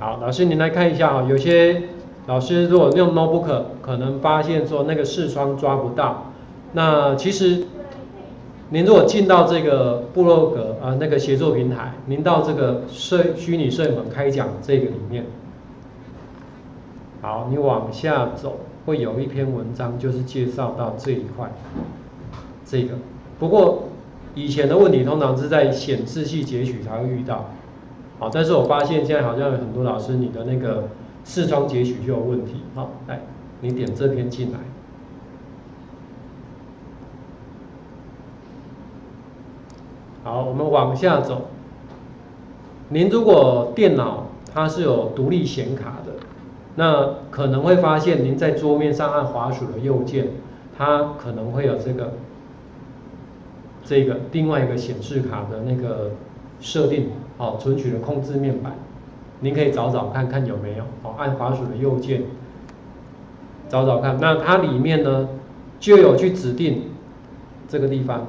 好，老师您来看一下有些老师如果用 notebook 可能发现说那个视窗抓不到，那其实您如果进到这个部落格那个协作平台，您到这个虚拟摄影棚开讲这个里面，好，你往下走会有一篇文章，就是介绍到这一块，这个。不过以前的问题通常是在显示器截取才会遇到，好，但是我发现现在好像有很多老师你的那个视窗截取就有问题，好，来，你点这篇进来。好，我们往下走。您如果电脑它是有独立显卡的，那可能会发现您在桌面上按滑鼠的右键，它可能会有这个另外一个显示卡的那个设定，存取的控制面板，您可以找找看看有没有，按滑鼠的右键找找看。那它里面呢就有去指定这个地方，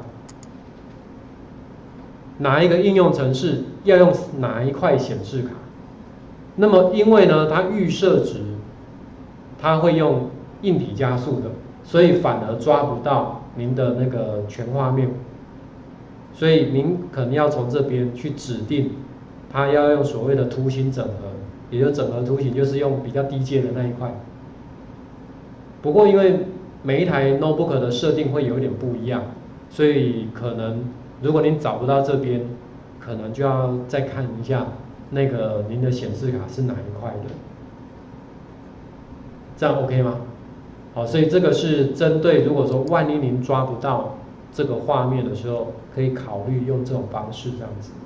哪一个应用程式要用哪一块显示卡。那么因为呢它预设值它会用硬体加速的，所以反而抓不到您的那个全画面，所以您可能要从这边去指定它要用所谓的图形整合，也就是整合图形，就是用比较低阶的那一块。不过因为每一台 notebook 的设定会有一点不一样，所以可能如果您找不到这边，可能就要再看一下那个您的显示卡是哪一块的，这样 OK 吗？好，所以这个是针对如果说万一您抓不到这个画面的时候，可以考虑用这种方式这样子。